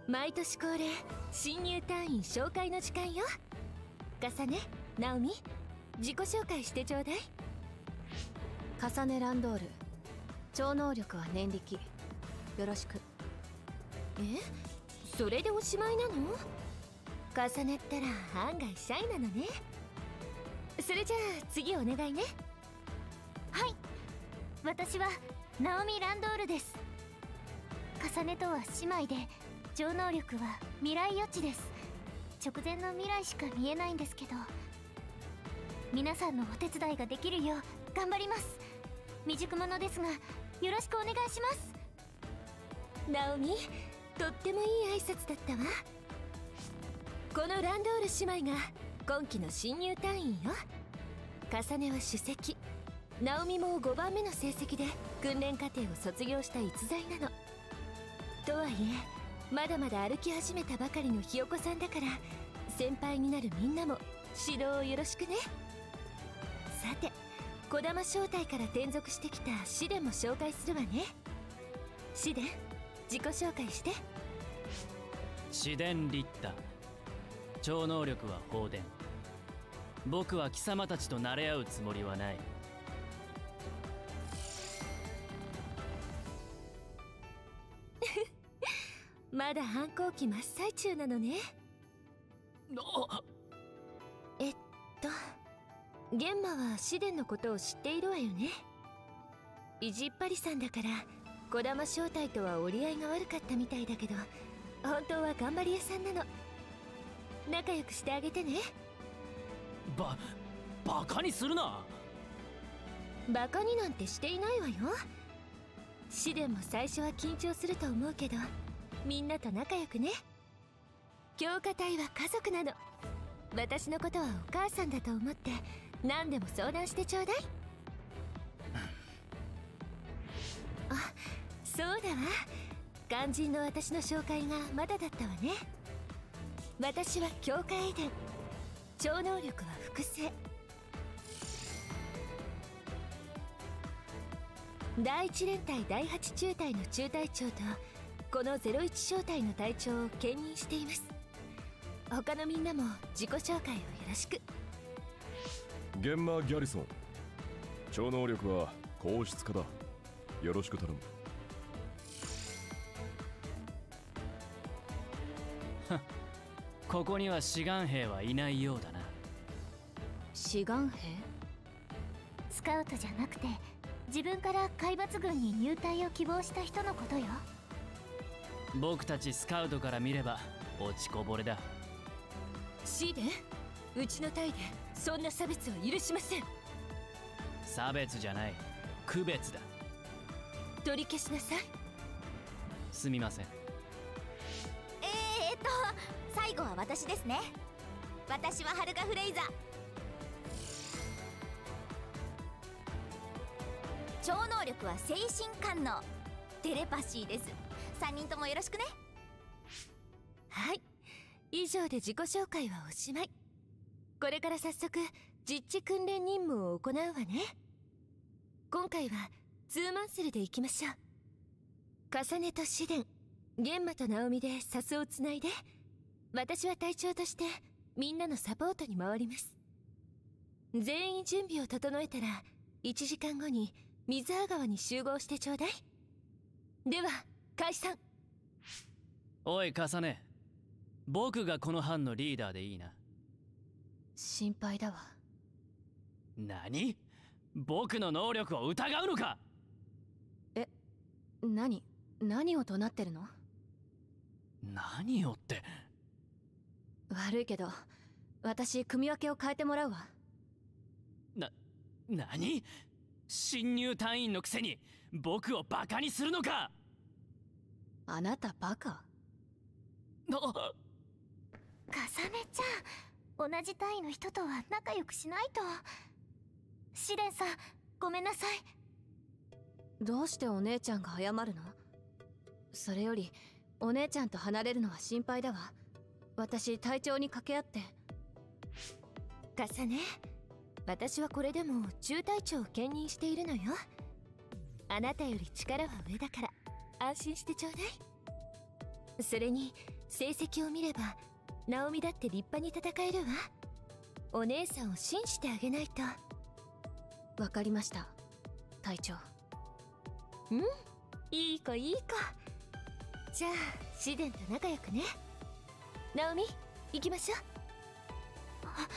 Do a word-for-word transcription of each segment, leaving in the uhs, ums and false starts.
毎年恒例新入隊員紹介の時間よ。かさね、ナオミ、自己紹介してちょうだい。 カサネ・ランドール、超能力は念力、よろしく。 え、それでおしまいなの？かさねったら案外シャイなのね。それじゃあ次お願いね。 はい、私はナオミ・ランドールです。カサネとは姉妹で、超能力は未来予知です。直前の未来しか見えないんですけど、皆さんのお手伝いができるよう頑張ります。未熟者ですがよろしくお願いします。 ナオミ、とってもいい挨拶だったわ。このランドール姉妹が今期の新入隊員よ。カサネは首席、ナオミもごばんめの成績で訓練課程を卒業した逸材なの。とはいえまだまだ歩き始めたばかりのひよこさんだから、先輩になるみんなも指導をよろしくね。さて、児玉小隊から転属してきたシデンも紹介するわね。シデン、自己紹介して。 シデン・リッター、超能力は放電。僕は貴様たちと慣れ合うつもりはない。 まだ反抗期真っ最中なのね。えっと玄馬はシデンのことを知っているわよね。意地っ張りさんだから児玉小隊とは折り合いが悪かったみたいだけど、本当は頑張り屋さんなの。仲良くしてあげてね。 ば、バカにするな。 バカになんてしていないわよ。シデンも最初は緊張すると思うけど、みんなと仲良くね。強化隊は家族なの。私のことはお母さんだと思って何でも相談してちょうだい。あ、そうだわ、肝心の私の紹介がまだだったわね。私は強化エイデン、超能力は複製。だいいち連隊だいはち中隊の中隊長とこのゼロいち小隊の隊長を兼任しています。他のみんなも自己紹介をよろしく。 ゲンマー・ギャリソン、超能力は硬質化だ、よろしく頼む。 ここには志願兵はいないようだな。 志願兵？ スカウトじゃなくて自分から海抜軍に入隊を希望した人のことよ。 僕たちスカウトから見れば落ちこぼれだ。 シーデン、うちの隊でそんな差別は許しません。 差別じゃない、区別だ。 取り消しなさい。 すみません。 えー、えっと最後は私ですね。私はハルカ・フレイザ。超能力は精神官能、テレパシーです。さんにんともよろしくね。 はい、以上で自己紹介はおしまい。これから早速実地訓練任務を行うわね。今回はツーマンセルで行きましょう。カサネとシデン、玄馬とナオミでサスをつないで、私は隊長としてみんなのサポートに回ります。全員準備を整えたらいちじかんごに水葉川に集合してちょうだい。では解散。 おいカサネ、僕がこの班のリーダーでいいな。 心配だわ。 何？僕の能力を疑うのか？ え、何何を怒鳴ってるの？ 何をって。 悪いけど私組み分けを変えてもらうわ。 な、何？新入隊員のくせに僕をバカにするのか？ あなたバカ？ あ、 カサネちゃん、同じ隊の人とは仲良くしないと。シデンさん、ごめんなさい。 どうしてお姉ちゃんが謝るの？それよりお姉ちゃんと離れるのは心配だわ。私隊長に掛け合って。 カサネ、私はこれでも中隊長を兼任しているのよ。あなたより力は上だから安心してちょうだい。それに成績を見ればナオミだって立派に戦えるわ。お姉さんを信じてあげないと。 わかりました、隊長。 うん、いい子いい子。じゃあシデンと仲良くね。ナオミ、行きましょう。 は、はい。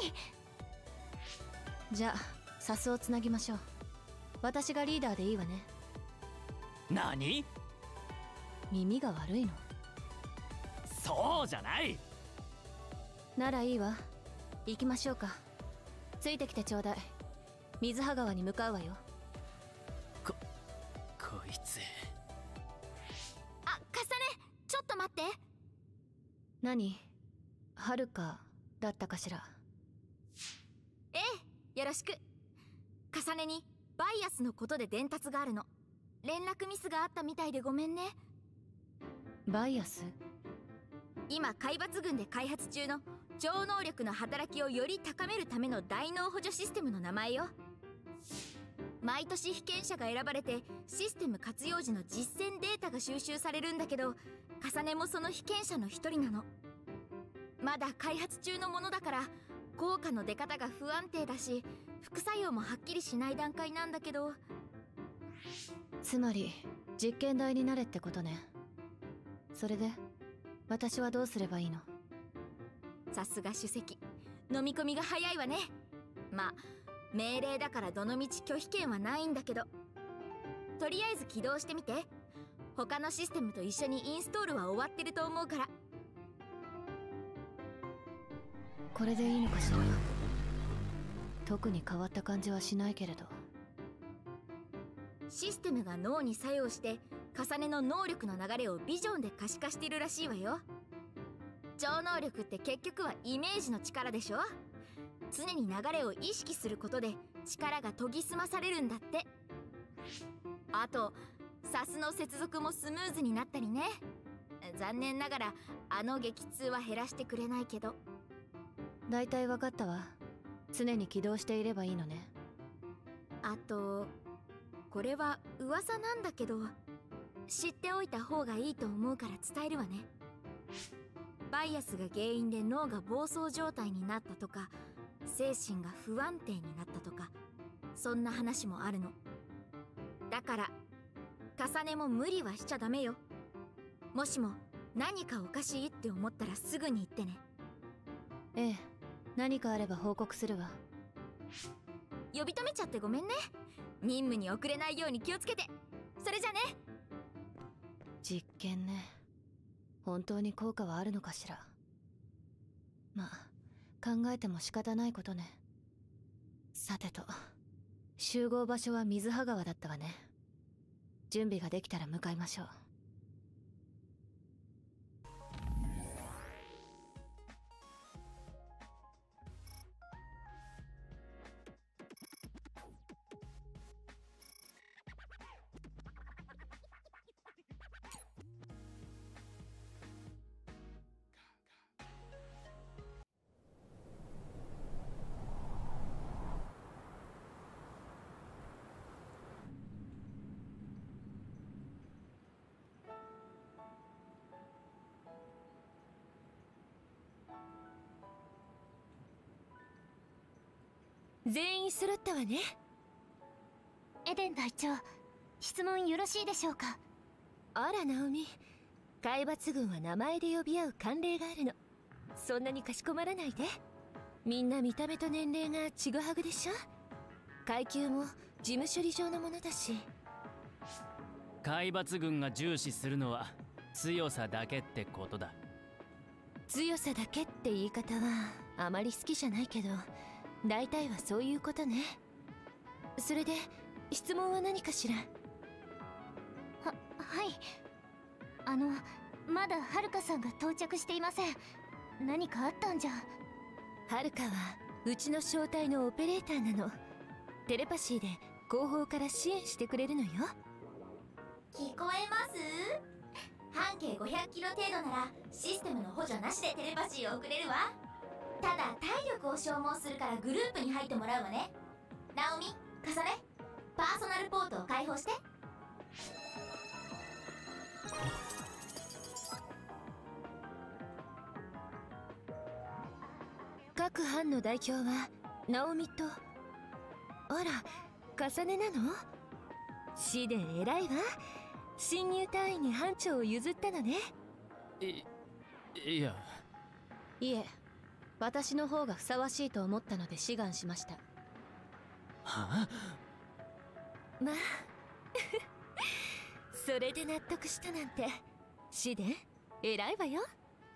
じゃあサスをつなぎましょう。私がリーダーでいいわね。 何？ 耳が悪いの？ そうじゃない。 ならいいわ。行きましょうか。ついてきてちょうだい。水葉川に向かうわよ。 ここいつ。 あ、カサネ、ちょっと待って。 何？はるかだったかしら。 ええ、よろしく。カサネにバイアスのことで伝達があるの。連絡ミスがあったみたいでごめんね。 バイアス？ 今海抜軍で開発中の超能力の働きをより高めるための大脳補助システムの名前よ。毎年被験者が選ばれてシステム活用時の実践データが収集されるんだけど、カサネもその被験者の一人なの。まだ開発中のものだから効果の出方が不安定だし、副作用もはっきりしない段階なんだけど。 つまり実験台になれってことね。それで私はどうすればいいの？ さすが主席、飲み込みが早いわね。まあ命令だからどのみち拒否権はないんだけど、とりあえず起動してみて。他のシステムと一緒にインストールは終わってると思うから。 これでいいのかしら。特に変わった感じはしないけれど。 システムが脳に作用して重ねの能力の流れをビジョンで可視化しているらしいわよ。超能力って結局はイメージの力でしょ。常に流れを意識することで力が研ぎ澄まされるんだって。あとサスの接続もスムーズになったりね。残念ながらあの激痛は減らしてくれないけど。 だいたい分かったわ。常に起動していればいいのね。 あとこれは噂なんだけど、知っておいた方がいいと思うから伝えるわね。バイアスが原因で脳が暴走状態になったとか、精神が不安定になったとか、そんな話もあるの。だから重ねも無理はしちゃダメよ。もしも何かおかしいって思ったらすぐに言ってね。 ええ、何かあれば報告するわ。 呼び止めちゃってごめんね。任務に遅れないように気をつけて。それじゃね。 実験ね。本当に効果はあるのかしら。まあ考えても仕方ないことね。さてと、集合場所は水葉川だったわね。準備ができたら向かいましょう。 全員揃ったわね。 エデン隊長、質問よろしいでしょうか。 あらナオミ、海抜軍は名前で呼び合う慣例があるの。そんなにかしこまらないで。みんな見た目と年齢がちぐはぐでしょ。階級も事務処理上のものだし。 海抜軍が重視するのは強さだけってことだ。 強さだけって言い方はあまり好きじゃないけど、大体はそういうことね。それで質問は何かしら。 は、はい。あの、まだはるかさんが到着していません。何かあったんじゃ。 はるかはうちの小隊のオペレーターなの。テレパシーで後方から支援してくれるのよ。 聞こえます？半径ごひゃくキロ程度ならシステムの補助なしでテレパシーを送れるわ。ただ体力を消耗するからグループに入ってもらうわね。ナオミ、カサネ、パーソナルポートを開放して。 各班の代表はナオミと、あら重ねなの？シデン偉いわ。新入隊員に班長を譲ったのね。 いいや、 いえ、私の方がふさわしいと思ったので志願しました。 はあ、 まあそれで納得したなんて、シデン偉いわよ。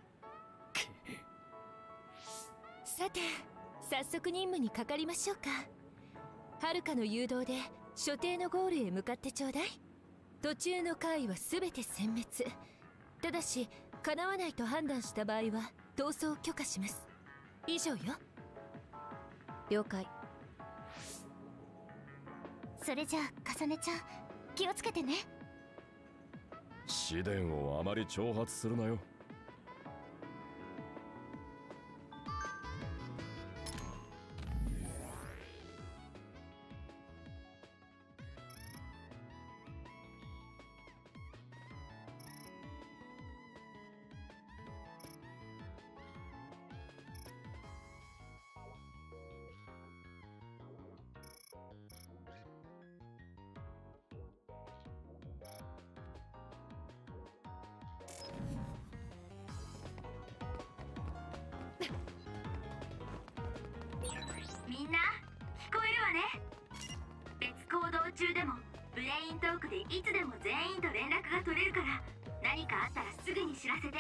さて早速任務にかかりましょうか。はるかの誘導で所定のゴールへ向かってちょうだい。途中の回は全て殲滅。ただし叶わないと判断した場合は逃走を許可します。以上よ。 了解。 それじゃあかさねちゃん、気をつけてね。 試練をあまり挑発するなよ。 みんな聞こえるわね。別行動中でもブレイントークでいつでも全員と連絡が取れるから、何かあったらすぐに知らせて。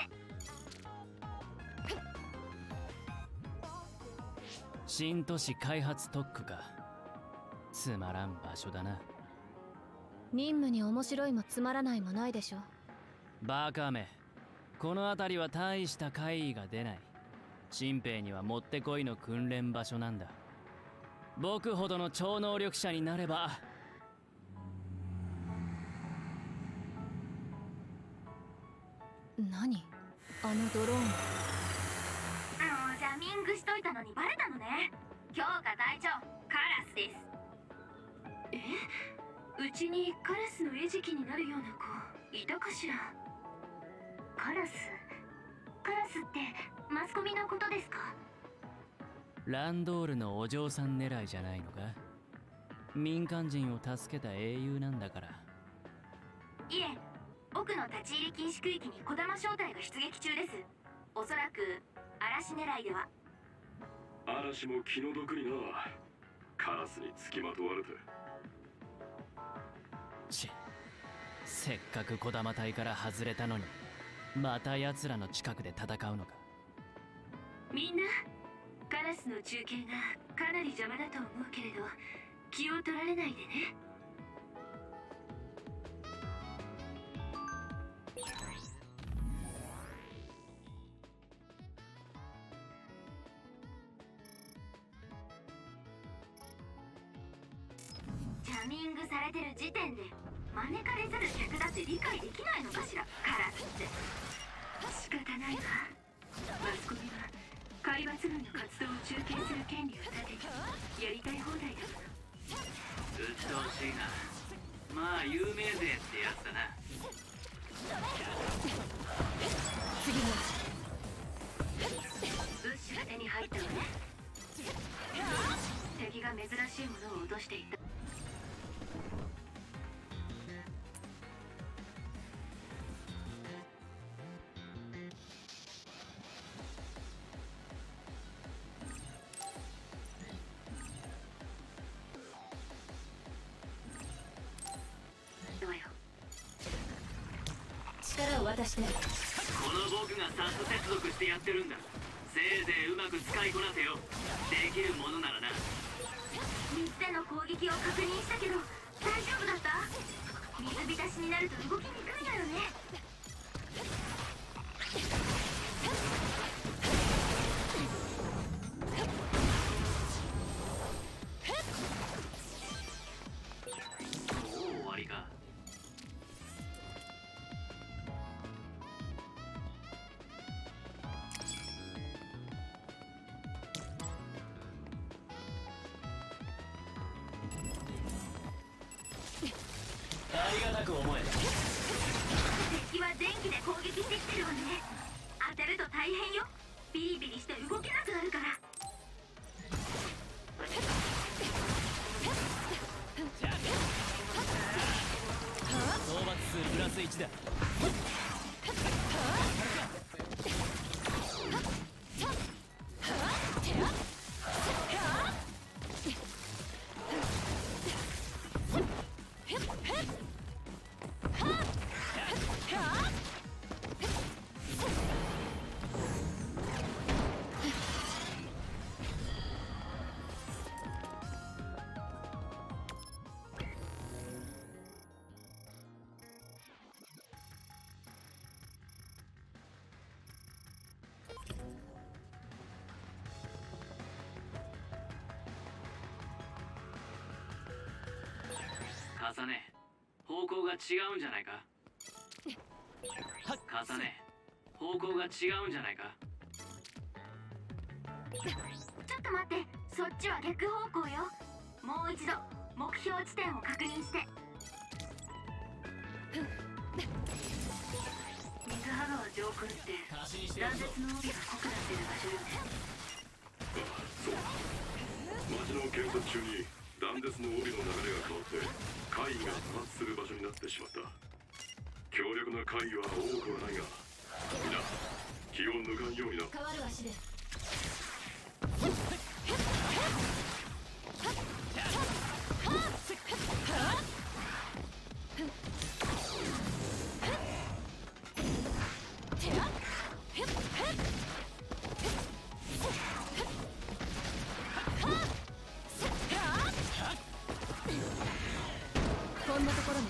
新都市開発特区か。つまらん場所だな。 任務に面白いもつまらないもないでしょ。 バカめ、この辺りは大した怪異が出ない。新兵にはもってこいの訓練場所なんだ。僕ほどの超能力者になれば。 何？あのドローン。 あのジャミングしといたのにバレたのね。強化隊長カラスです。え、うちにカラスの餌食になるような子いたかしら。カラスカラスってマスコミのことですか？ ランドールのお嬢さん狙いじゃないのか。民間人を助けた英雄なんだから。 いえ、奥の立ち入り禁止区域に児玉小隊が出撃中です。おそらく嵐狙いでは。 嵐も気の毒にな。カラスにつきまとわれて。 ち、せっかく児玉隊から外れたのに、また奴らの近くで戦うのか。 みんなカラスの中継がかなり邪魔だと思うけれど、気を取られないでね。ジャミングされてる時点で招かれざる客だって理解できないのかしら、カラスって。仕方ないわ。マスコミは海抜群の活動を中継する権利を立て、やりたい放題だもの。 うっとうしいな。まあ有名税ってやつだな。 次の物資が手に入ったわね。敵が珍しいものを落としていった。 力を渡して。 この僕がサス接続してやってるんだ。せいぜいうまく使いこなせよ。できるものならな。 水での攻撃を確認したけど大丈夫だった？水浸しになると動きにくいのよね。 もう終わりか。ありがたく思え。 敵は電気で攻撃してきてるわね。当たると大変よ。ビリビリして動けなくなるから。 ラスいちだ。重ね、方向が違うんじゃないか。重ね、方向が違うんじゃないか。 ちょっと待って、そっちは逆方向よ。もう一度目標地点を確認して。水葉川上空って断絶の帯が濃くなってる場所よね。 そう、町の建設中に断絶の帯の流れが変わって海位が多発する場所になってしまった。強力な海位は多くはないが、みんな気を抜かんようにな。 変わる足で。こんなところね。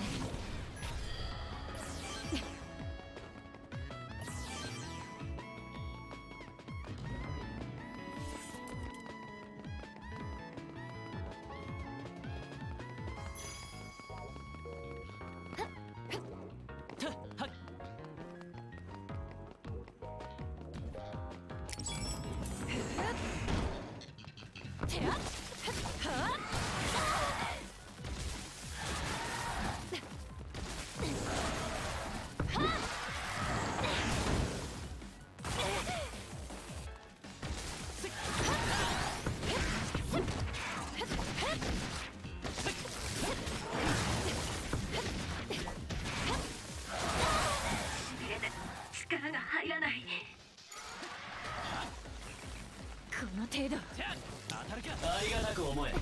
力が入らない。 この程度。 当たるか。ありがたく思え。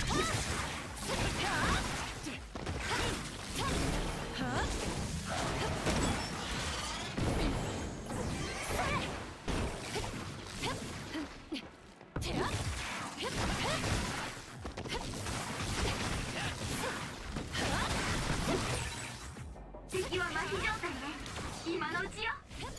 敵は麻痺状態ね。今のうちよ。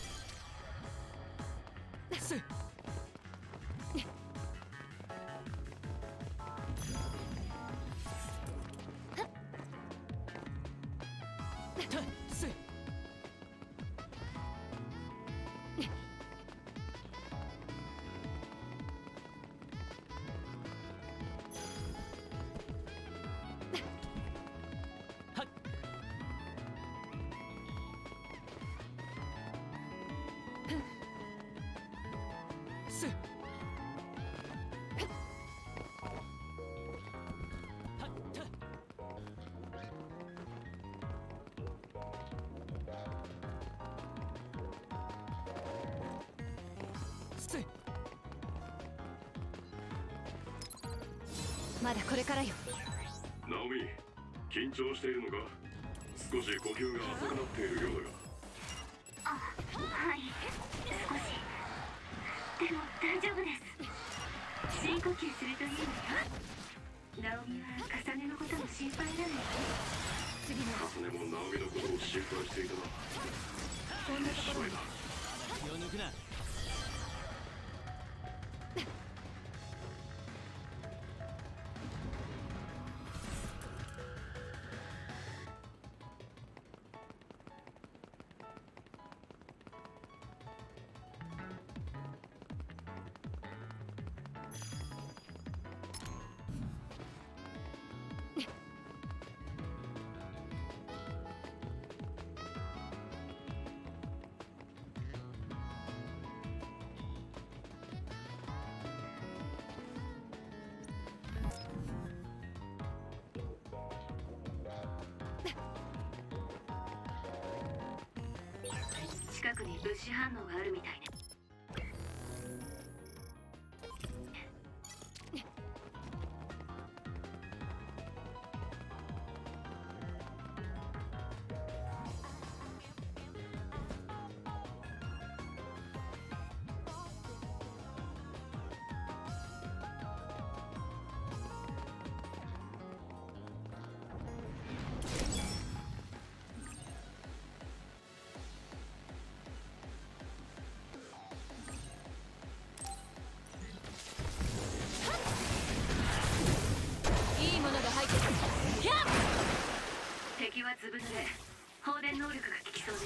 まだこれからよ。 ナオミ、緊張しているのか。少し呼吸が浅くなっているようだが。 あ、はい、少し。でも大丈夫です。深呼吸するといいわよ。ナオミはカサネのことも心配なのよ。 次のカサネもナオミのことを心配していたな。 こんなところに。 気を抜くな。 近くに物資反応があるみたいね。敵はずぶ濡れ。放電能力が効きそうです。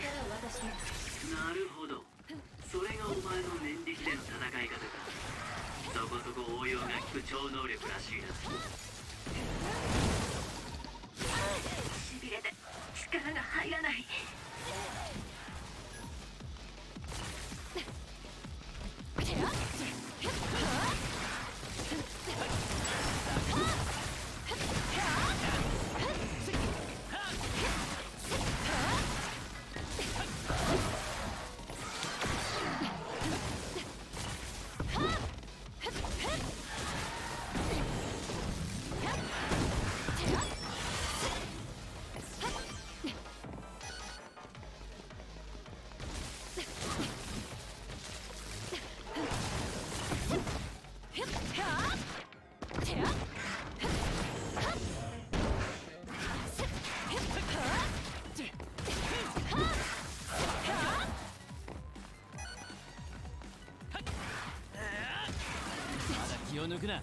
なるほど、それがお前の念力での戦い方か。そこそこ応用が効く超能力らしいな。 しびれて力が入らない。 気を抜くな。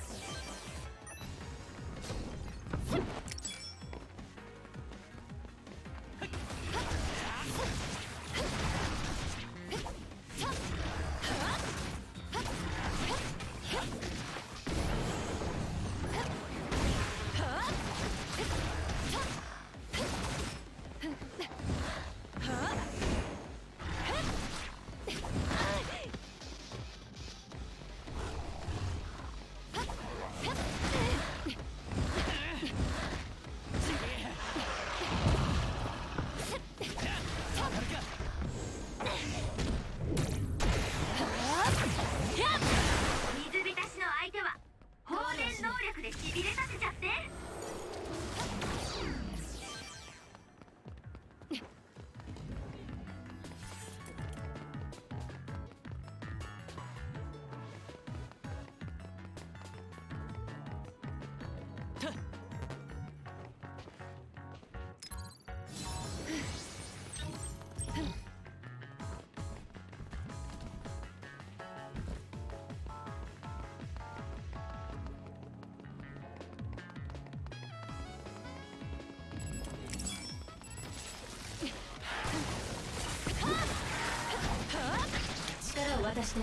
力を渡して。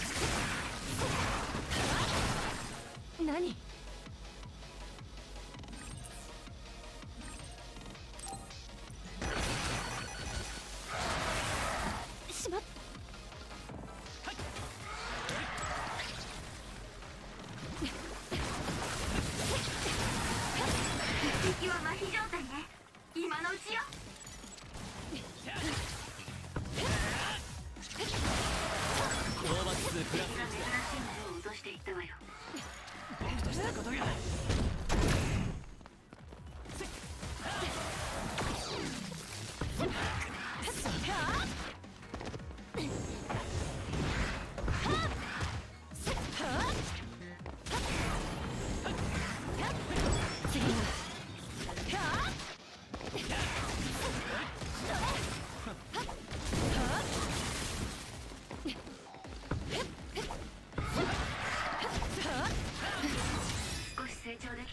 何？しまっ。 敵は麻痺状態ね。今のうちよ。 オーバーツープラス珍しいのを落としていったわよ。 僕としたことが。 少し成長でき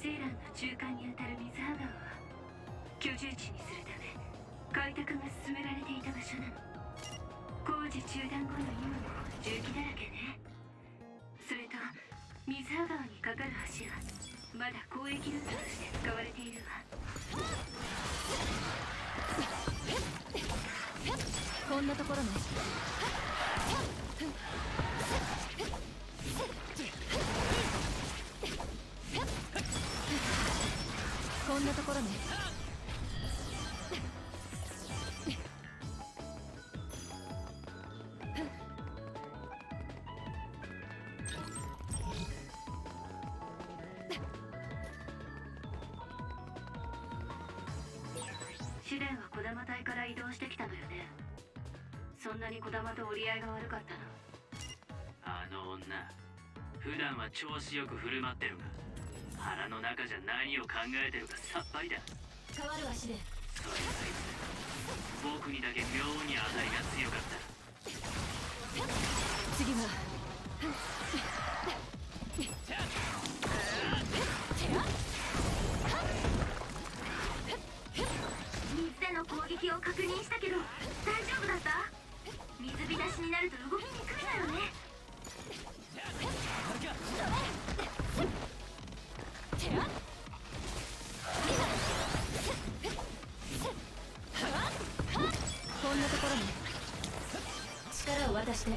セーランの中間にあたる水葉川は居住地にするため開拓が進められていた場所なの。工事中断後の今も重機だらけね。それと水葉川に架かる橋はまだ交易ルートとして使われているわ。 こんなところね。こんなところね。 試練は児玉隊から移動してきたのよね。そんなに児玉と折り合いが悪かったの？ あの女、普段は調子よく振る舞ってるが、腹の中じゃ何を考えてるかさっぱりだ。 変わるわ試練。 それがいつ僕にだけ妙に当たりが強かった。 次は水での攻撃を確認したけど大丈夫だった？水浸しになると動きにくいのよね。 こんなところね。 力を渡して。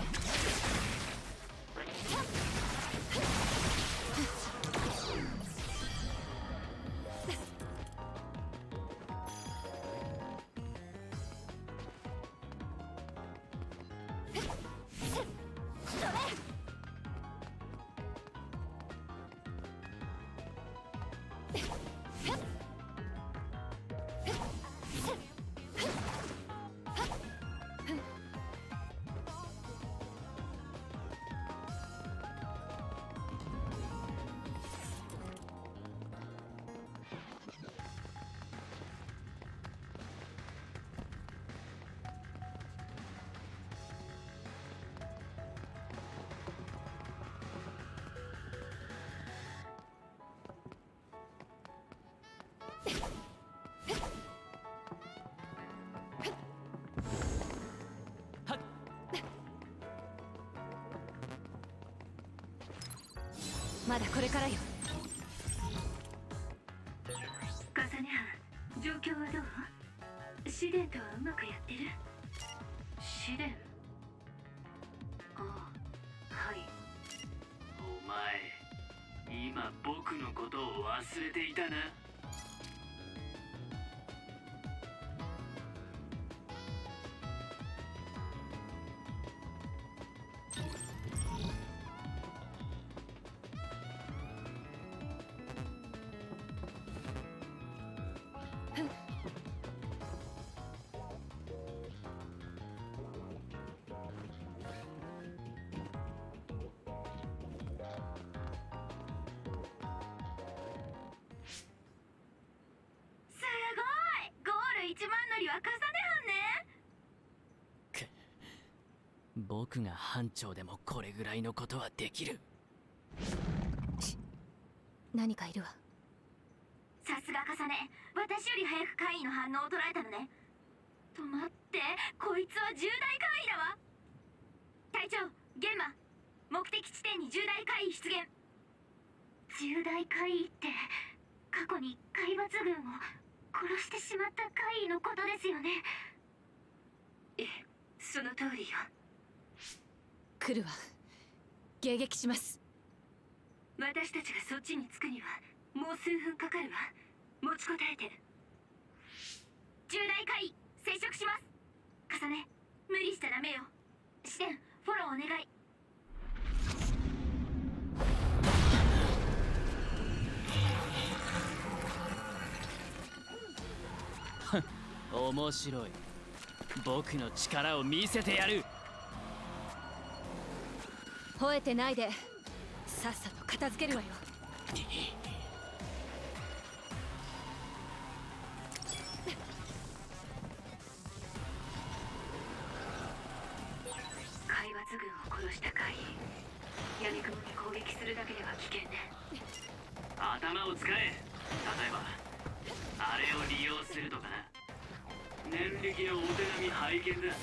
まだこれからよ。 カサネ班、状況はどう？試練とはうまくやってる？試練？ああ、はい。 お前、今僕のことを忘れていたな。 一番乗りはカサネ班ね。 僕が班長でもこれぐらいのことはできる。 何かいるわ。 さすがカサネ、私より早く怪異の反応を捉えたのね。と待って、こいつは重大怪異だわ。隊長、玄馬、目的地点に重大怪異出現。重大怪異って過去に海抜軍を殺してしまった怪異のことですよね。 ええ、その通りよ。 来るわ。迎撃します。 私たちがそっちに着くにはもう数分かかるわ。持ちこたえて。 重大怪異接触します。カサネ、無理しちゃダメよ。視点フォローお願い。 面白い。僕の力を見せてやる。 吠えてないでさっさと片付けるわよ。 海抜軍を殺した怪異、闇雲に攻撃するだけでは危険ね。 頭を使え。 えばあれを利用するとかな。念力のお手並み拝見だ。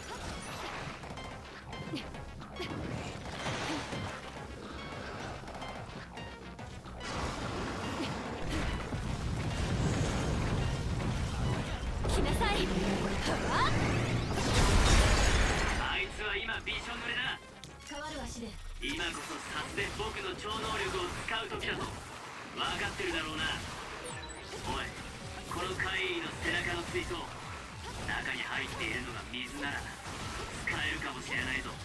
来なさい。 あいつは今びしょ濡れだ。 変わる足で。 今こそさすで僕の超能力を使う時だと分かってるだろうな。おい、この怪異の背中の水槽、中に入っているのが水なら使えるかもしれないぞ。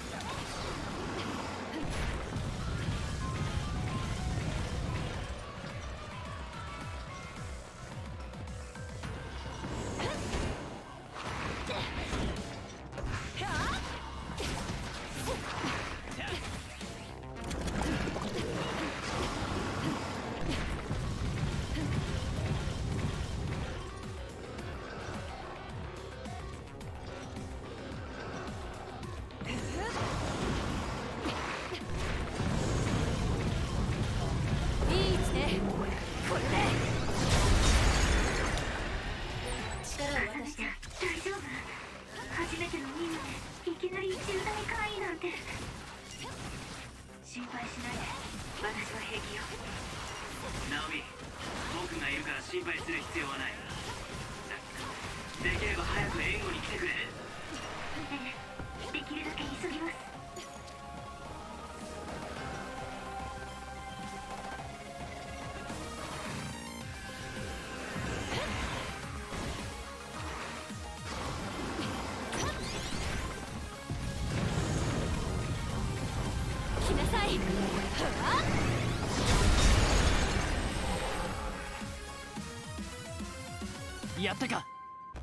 やったか。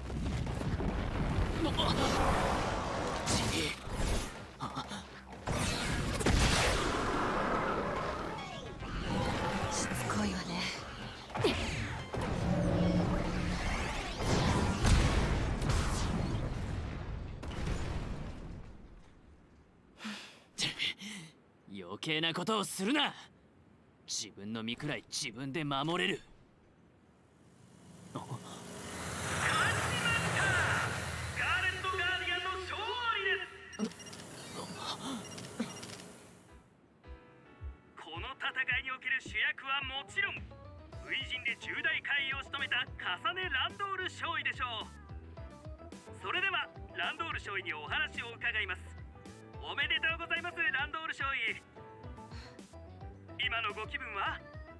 しつこいわね。 余計なことをするな。自分の身くらい自分で守れる。 もちろん初陣で重大会議を務めたカサネ・ランドール少尉でしょう。それではランドール少尉にお話を伺います。おめでとうございます、ランドール少尉。今のご気分は？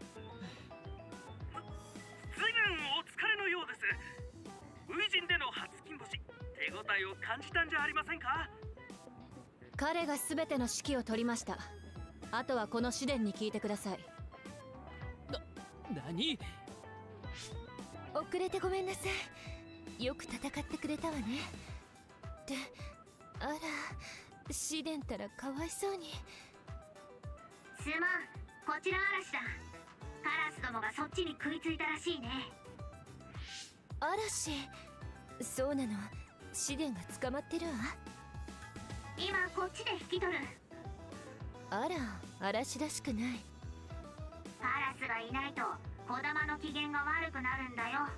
ずいぶんお疲れのようです。初陣での初金星、手応えを感じたんじゃありませんか？ 彼が全ての指揮を取りました。あとはこの試練に聞いてください。 何？ 遅れてごめんなさい。よく戦ってくれたわね。ってあら、試練たらかわいそうに。 すまん、こちら嵐だ。カラスどもがそっちに食いついたらしいね。 嵐？そうなの。試練が捕まってるわ。 今こっちで引き取る。 あら、嵐らしくない。 カラスがいないと児玉の機嫌が悪くなるんだよ。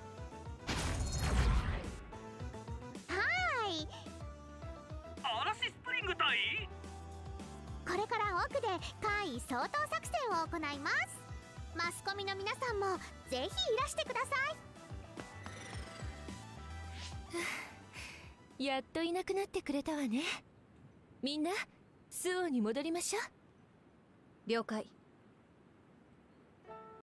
はーい。 嵐スプリング隊？ これから奥で怪異掃討作戦を行います。マスコミの皆さんもぜひいらしてください。やっといなくなってくれたわね。みんな、スオに戻りましょう。 了解。